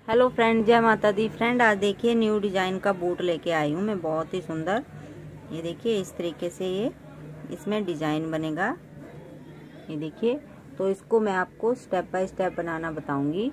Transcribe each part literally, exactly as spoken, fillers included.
Hello friend, जय माता दी। Friend आज देखिए न्यू डिजाइन का बूट लेके आई हूँ मैं, बहुत ही सुंदर। ये देखिए इस तरीके से ये इसमें डिजाइन बनेगा। ये देखिए, तो इसको मैं आपको स्टेप बाय स्टेप बनाना बताऊंगी।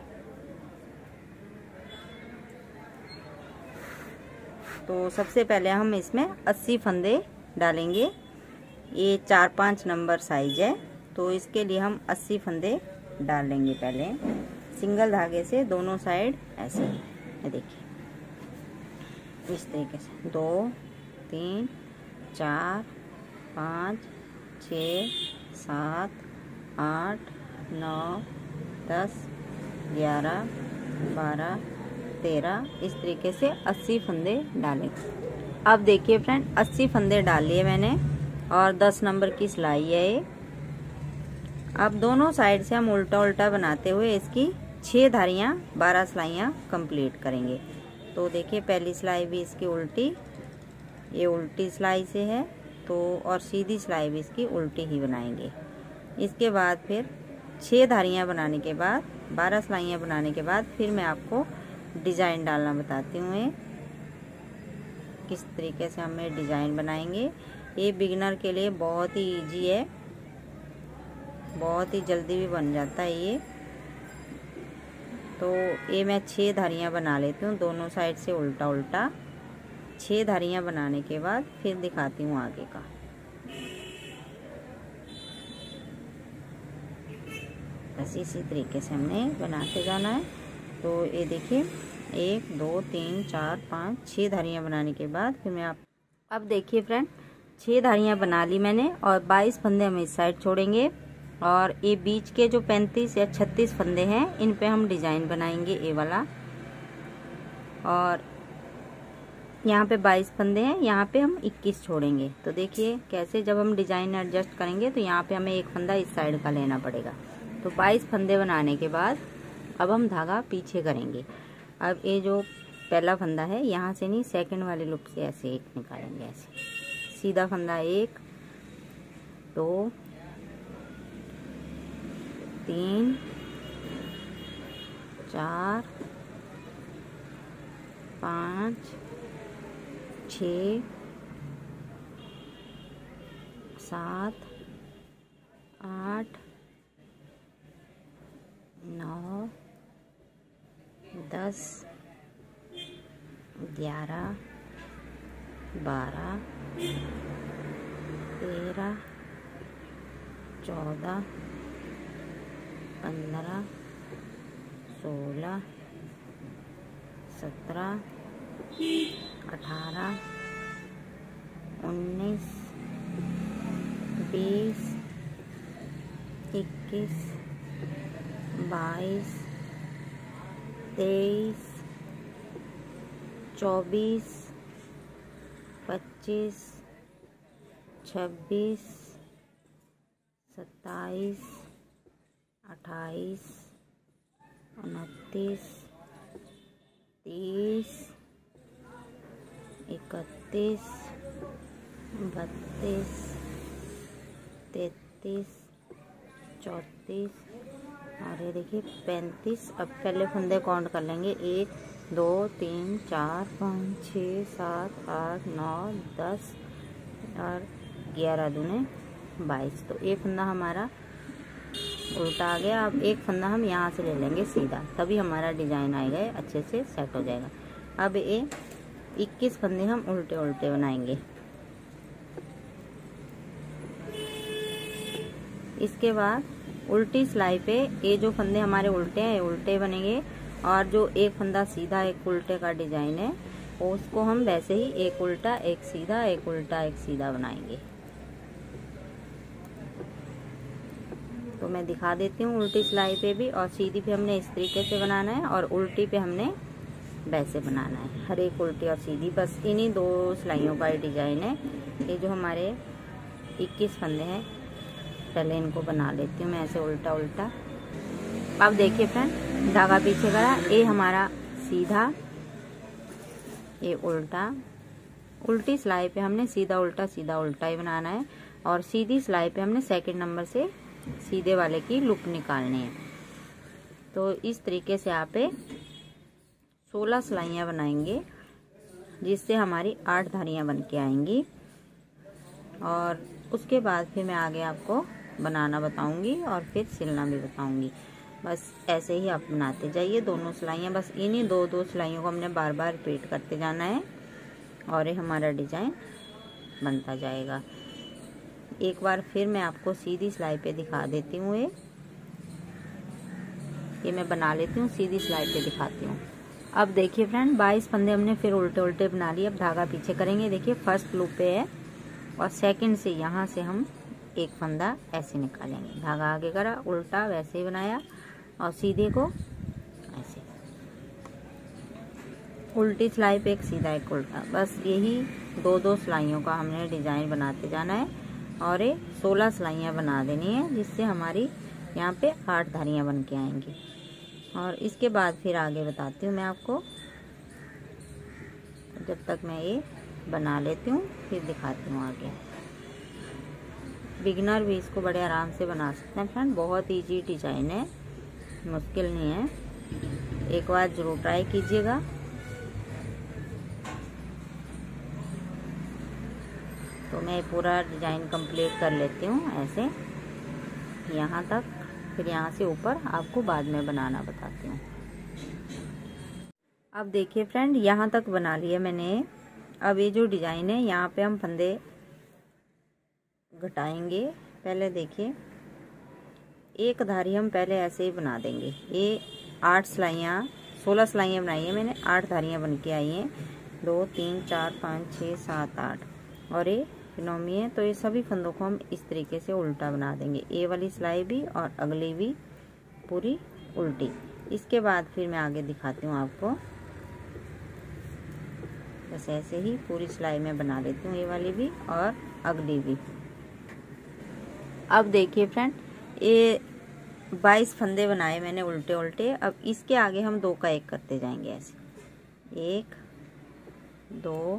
तो सबसे पहले हम इसमें अस्सी फंदे डालेंगे। ये चार पाँच नंबर साइज है, तो इसके लिए हम अस्सी फंदे डाल लेंगे। पहले सिंगल धागे से दोनों साइड ऐसे, ये देखिए इस तरीके से दो तीन चार पाँच छ सात आठ नौ दस ग्यारह बारह तेरह, इस तरीके से अस्सी फंदे डालें। अब देखिए फ्रेंड, अस्सी फंदे डाल लिए मैंने और दस नंबर की सिलाई है ये। अब दोनों साइड से हम उल्टा उल्टा बनाते हुए इसकी छह धारियां बारह सिलाइयां कंप्लीट करेंगे। तो देखिए पहली सिलाई भी इसकी उल्टी, ये उल्टी सिलाई से है, तो और सीधी सिलाई भी इसकी उल्टी ही बनाएंगे। इसके बाद फिर छह धारियां बनाने के बाद, बारह सिलाइयां बनाने के बाद फिर मैं आपको डिजाइन डालना बताती हूँ। ये किस तरीके से हम ये डिजाइन बनाएंगे। ये बिगिनर के लिए बहुत ही इजी है, बहुत ही जल्दी भी बन जाता है ये। तो ये मैं छह धारियां बना लेती हूँ दोनों साइड से उल्टा उल्टा। छह धारियां बनाने के बाद फिर दिखाती हूँ आगे का। बस इसी तरीके से हमने बनाते जाना है। तो ये देखिए एक दो तीन चार पाँच छह धारियां बनाने के बाद फिर मैं आप अब देखिए फ्रेंड, छह धारियां बना ली मैंने और बाईस फंदे हम इस साइड छोड़ेंगे और ये बीच के जो पैंतीस या छत्तीस फंदे हैं इन पे हम डिजाइन बनाएंगे ये वाला। और यहाँ पे बाईस फंदे हैं, यहाँ पे हम इक्कीस छोड़ेंगे। तो देखिए कैसे जब हम डिजाइन एडजस्ट करेंगे तो यहाँ पे हमें एक फंदा इस साइड का लेना पड़ेगा। तो बाईस फंदे बनाने के बाद अब हम धागा पीछे करेंगे। अब ये जो पहला फंदा है यहाँ से नहीं, सेकंड वाले लूप से ऐसे एक निकालेंगे। ऐसे सीधा फंदा एक दो तीन चार पाँच छ सात आठ नौ दस ग्यारह बारह तेरह चौदह पंद्रह सोलह सत्रह अठारह उन्नीस बीस इक्कीस बाईस तेईस चौबीस पच्चीस छब्बीस सत्ताईस अट्ठाईस उनतीस तीस इकतीस बत्तीस तैंतीस चौंतीस और ये देखिए पैंतीस। अब पहले फंदे काउंट कर लेंगे, एक दो तीन चार पाँच छः सात आठ नौ दस और ग्यारह दूने बाईस। तो एक फंदा हमारा उल्टा आ गया। अब एक फंदा हम यहाँ से ले लेंगे सीधा, तभी हमारा डिजाइन आएगा, अच्छे से सेट हो जाएगा। अब ये इक्कीस फंदे हम उल्टे उल्टे बनाएंगे। इसके बाद उल्टी सिलाई पे ये जो फंदे हमारे उल्टे हैं उल्टे बनेंगे और जो एक फंदा सीधा एक उल्टे का डिजाइन है उसको हम वैसे ही एक उल्टा एक सीधा एक उल्टा एक सीधा बनाएंगे। तो मैं दिखा देती हूँ उल्टी सिलाई पे भी, और सीधी पे हमने इस तरीके से बनाना है और उल्टी पे हमने वैसे बनाना है। हर एक उल्टी और सीधी, बस इन्हीं दो सिलाइयों का डिजाइन है। ये जो हमारे इक्कीस फंदे हैं पहले इनको बना लेती हूँ मैं ऐसे उल्टा उल्टा। अब देखिए फ्रेंड, धागा पीछे करा, ये हमारा सीधा ये उल्टा। उल्टी सिलाई पे हमने सीधा उल्टा सीधा उल्टा ही बनाना है और सीधी सिलाई पे हमने सेकंड नंबर से सीधे वाले की लूप निकालनी है। तो इस तरीके से आप सोलह सिलाइयाँ बनाएंगे, जिससे हमारी आठ धारियाँ बन के आएंगी। और उसके बाद फिर मैं आगे आपको बनाना बताऊंगी और फिर सिलना भी बताऊंगी। बस ऐसे ही आप बनाते जाइए दोनों सिलाइयाँ। बस इन्हीं दो दो सिलाइयों को हमने बार बार रिपीट करते जाना है और ये हमारा डिजाइन बनता जाएगा। एक बार फिर मैं आपको सीधी सिलाई पे दिखा देती हूँ। ये ये मैं बना लेती हूँ, सीधी सिलाई पे दिखाती हूँ। अब देखिए फ्रेंड, बाईस फंदे हमने फिर उल्टे उल्टे बना लिए। अब धागा पीछे करेंगे। देखिए फर्स्ट लूप पे है और सेकंड से यहाँ से हम एक फंदा ऐसे निकालेंगे। धागा आगे करा, उल्टा वैसे ही बनाया और सीधे को ऐसे, उल्टी सिलाई पे एक सीधा एक उल्टा। बस यही दो दो सिलाइयों का हमने डिजाइन बनाते जाना है और ये सोलह सिलाइयाँ बना देनी है, जिससे हमारी यहाँ पे आठ धारियाँ बन के आएंगी। और इसके बाद फिर आगे बताती हूँ मैं आपको। जब तक मैं ये बना लेती हूँ फिर दिखाती हूँ आगे। बिगिनर भी इसको बड़े आराम से बना सकते हैं फ्रेंड, बहुत इजी डिजाइन है, मुश्किल नहीं है। एक बार जरूर ट्राई कीजिएगा। तो मैं पूरा डिजाइन कंप्लीट कर लेती हूँ ऐसे यहाँ तक, फिर यहाँ से ऊपर आपको बाद में बनाना बताती हूँ। अब देखिए फ्रेंड, यहाँ तक बना लिया मैंने। अब ये जो डिजाइन है यहाँ पे हम फंदे घटाएंगे। पहले देखिए एक धारी हम पहले ऐसे ही बना देंगे। ये आठ सिलाइयाँ, सोलह सिलाइयाँ बनाई है मैंने, आठ धारियाँ बन के आई हैं। दो तीन चार पाँच छः सात आठ और ये नौवीं है। तो ये सभी फंदों को हम इस तरीके से उल्टा बना देंगे। ये वाली सिलाई भी और अगली भी पूरी उल्टी। इसके बाद फिर मैं आगे दिखाती हूँ आपको। बस ऐसे ही पूरी सिलाई में बना लेती हूँ, ये वाली भी और अगली भी। अब देखिए फ्रेंड, ये बाईस फंदे बनाए मैंने उल्टे उल्टे। अब इसके आगे हम दो का एक करते जाएंगे ऐसे। एक, दो,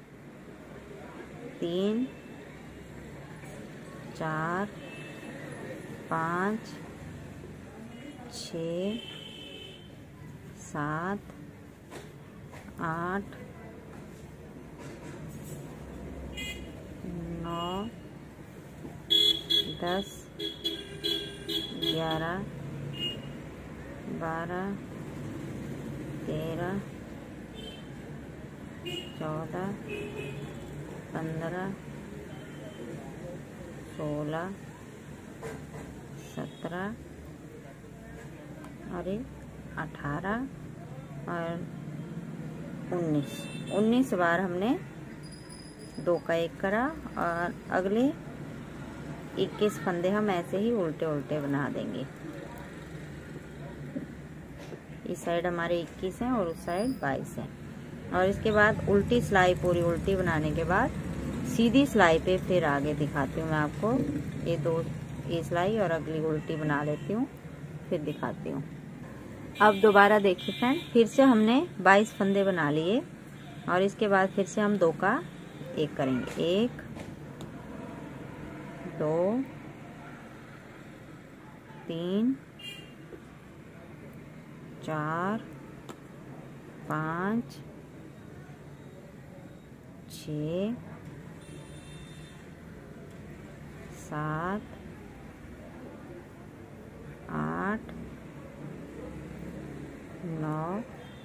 तीन, चार, पाँच, छ, सात, आठ, नौ, दस, ग्यारह, बारह, तेरह, चौदह, पंद्रह, सोलह, सत्रह और अठारह और उन्नीस। उन्नीस बार हमने दो का एक करा और अगले इक्कीस फंदे हम ऐसे ही उल्टे उल्टे बना देंगे। इस साइड हमारे इक्कीस हैं और उस साइड बाईस हैं। और इसके बाद उल्टी सिलाई पूरी उल्टी बनाने के बाद सीधी सिलाई पे फिर आगे दिखाती हूँ मैं आपको। ये दो ये सिलाई और अगली उल्टी बना लेती हूँ, फिर दिखाती हूँ। अब दोबारा देखिए फ्रेंड, फिर से हमने बाईस फंदे बना लिए और इसके बाद फिर से हम दो का एक करेंगे। एक, दो, तीन, चार, पाँच, छ, सात, आठ, नौ,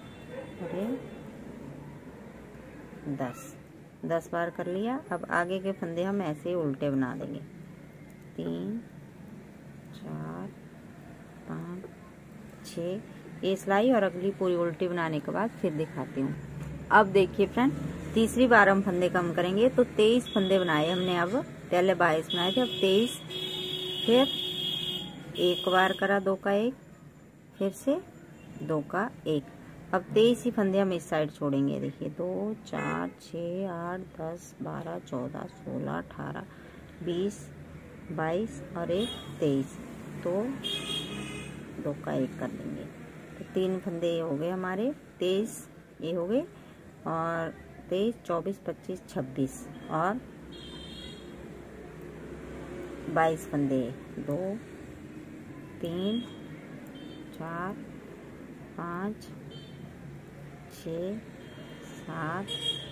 दस। दस बार कर लिया। अब आगे के फंदे हम ऐसे ही उल्टे बना देंगे। तीन, चार, पाँच, छः। ये सिलाई और अगली पूरी उल्टी बनाने के बाद फिर दिखाती हूँ। अब देखिए फ्रेंड, तीसरी बार हम फंदे कम करेंगे तो तेईस फंदे बनाए हमने। अब पहले बाईस बनाए थे, अब तेईस। फिर एक बार करा दो का एक, फिर से दो का एक। अब तेईस ही फंदे हम इस साइड छोड़ेंगे। देखिए दो, चार, छः, आठ, दस, बारह, चौदह, सोलह, अठारह, बीस, बाईस और एक तेईस। तो दो का एक कर देंगे। तो तीन फंदे ये हो गए हमारे, तेईस ये हो गए और तेईस, चौबीस, पच्चीस, छब्बीस और बाईस फंदे। दो, तीन, चार, पाँच, छः, सात,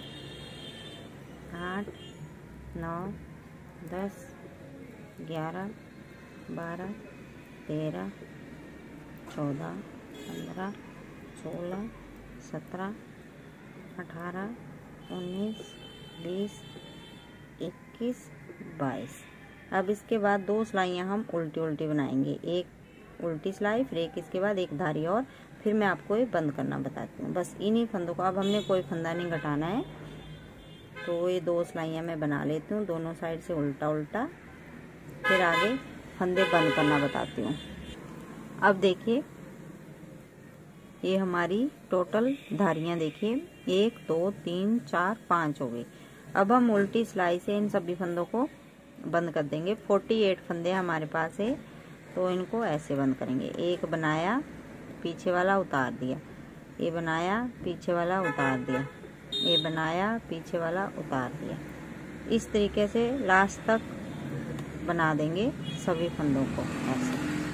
आठ, नौ, दस, ग्यारह, बारह, तेरह, चौदह, पंद्रह, सोलह, सत्रह, अठारह, उन्नीस, बीस, इक्कीस, बाईस। अब इसके बाद दो सिलाइयाँ हम उल्टी उल्टी बनाएंगे, एक उल्टी सिलाई फिर एक इसके बाद एक धारी और, फिर मैं आपको ये बंद करना बताती हूँ। बस इन्हीं फंदों को, अब हमने कोई फंदा नहीं घटाना है। तो ये दो सिलाइयाँ मैं बना लेती हूँ दोनों साइड से उल्टा उल्टा, फिर आगे फंदे बंद करना बताती हूँ। अब देखिए ये हमारी टोटल धारियाँ देखिए, एक, दो, तीन, चार, पाँच हो गई। अब हम उल्टी सिलाई से इन सभी फंदों को बंद कर देंगे। अड़तालीस फंदे हमारे पास है, तो इनको ऐसे बंद करेंगे। एक बनाया, पीछे वाला उतार दिया, ये बनाया, पीछे वाला उतार दिया, ये बनाया, पीछे वाला उतार दिया। इस तरीके से लास्ट तक बना देंगे सभी फंदों को ऐसे।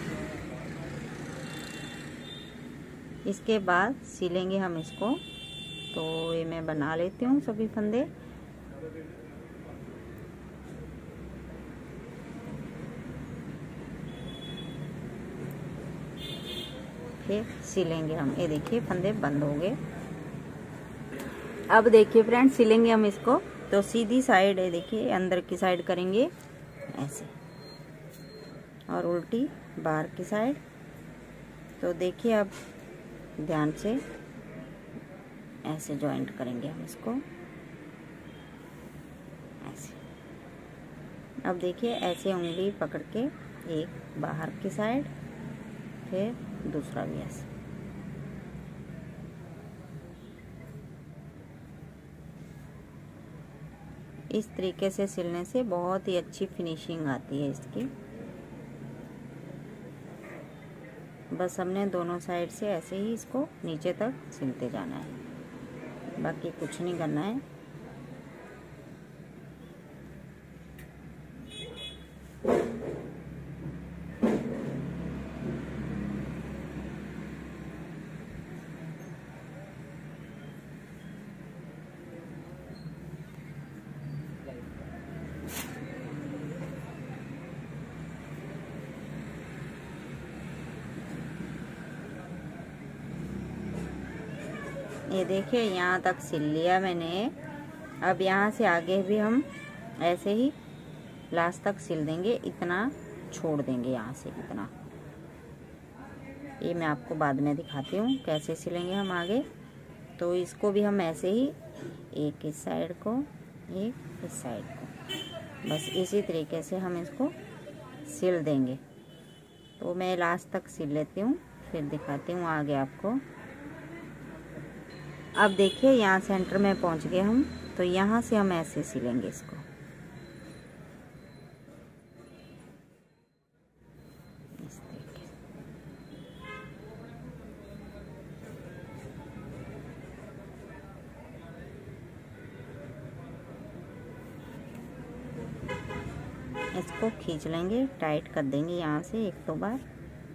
इसके बाद सिलेंगे हम इसको। तो ये मैं बना लेती हूँ सभी फंदे। फिर सिलेंगे हम। ये देखिए फंदे बंद हो गए। अब देखिए फ्रेंड सिलेंगे हम इसको। तो सीधी साइड है देखिए, अंदर की साइड करेंगे ऐसे, और उल्टी बाहर की साइड। तो देखिए अब ध्यान से ऐसे जॉइंट करेंगे हम इसको ऐसे। अब देखिए ऐसे उंगली पकड़ के एक बाहर की साइड, फिर दूसरा भी ऐसे। इस तरीके से सिलने से बहुत ही अच्छी फिनिशिंग आती है इसकी। बस हमने दोनों साइड से ऐसे ही इसको नीचे तक सिलते जाना है, बाकी कुछ नहीं करना है। ये देखिए यहाँ तक सिल लिया मैंने। अब यहाँ से आगे भी हम ऐसे ही लास्ट तक सिल देंगे, इतना छोड़ देंगे यहाँ से इतना। ये मैं आपको बाद में दिखाती हूँ कैसे सिलेंगे हम आगे। तो इसको भी हम ऐसे ही, एक इस साइड को, एक इस साइड को, बस इसी तरीके से हम इसको सिल देंगे। तो मैं लास्ट तक सिल लेती हूँ, फिर दिखाती हूँ आगे आपको। अब देखिए यहाँ सेंटर में पहुँच गए हम। तो यहाँ से हम ऐसे सिलेंगे इसको। इस तरीके से। इसको खींच लेंगे, टाइट कर देंगे यहाँ से एक दो बार।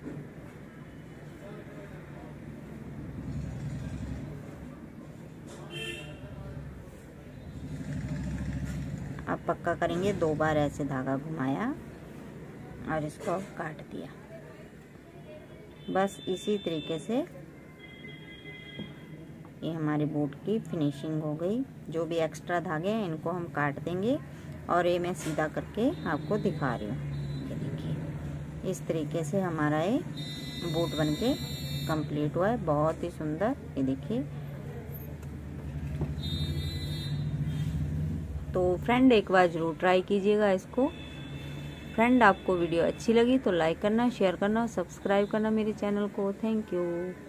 अब पक्का करेंगे, दो बार ऐसे धागा घुमाया और इसको अब काट दिया। बस इसी तरीके से ये हमारी बूट की फिनिशिंग हो गई। जो भी एक्स्ट्रा धागे हैं इनको हम काट देंगे, और ये मैं सीधा करके आपको दिखा रही हूँ। ये देखिए इस तरीके से हमारा ये बूट बनके कंप्लीट हुआ है, बहुत ही सुंदर। ये देखिए। तो फ्रेंड एक बार ज़रूर ट्राई कीजिएगा इसको। फ्रेंड आपको वीडियो अच्छी लगी तो लाइक करना, शेयर करना, सब्सक्राइब करना मेरे चैनल को। Thank you.